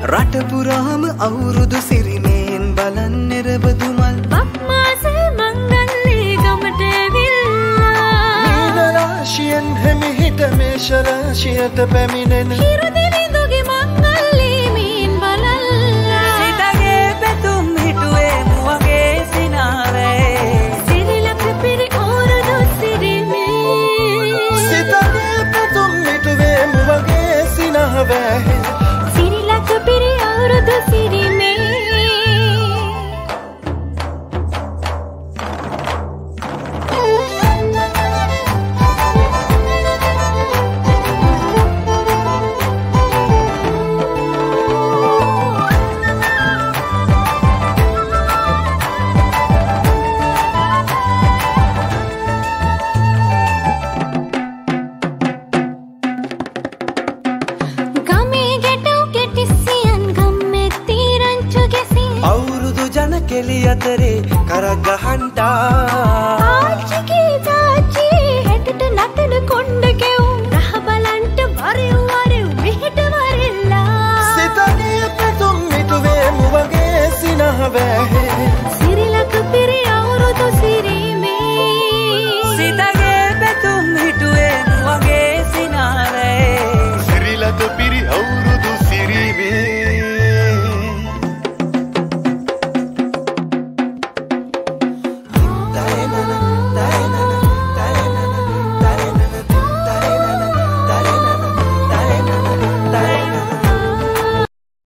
රට පුරාම අවුරුදු සිරිමේන් බලන් නිරබදු මල් බක්මාසේ මංගල්ලේ ගමට ඇවිල්ලා මීන රාශියෙන් හිමිහිට මේෂ රාශියට පැමිණෙන හිරු දිවිඳුගේ මංගල්ලේ මීන් බලල්ලා සිතගේ පැතුම් හිටුවේ මුවගේ සිනාවේ සිරිලක පිරි අවුරුදු සිරිමේ සිතගේ පැතුම් හිටුවේ මුවගේ සිනාවේ සිරිලක පිරි අවුරුදු සිරිමේ අවුරුදු ජන කෙලි අතරේ කරක් ගහන්ටා ආච්චි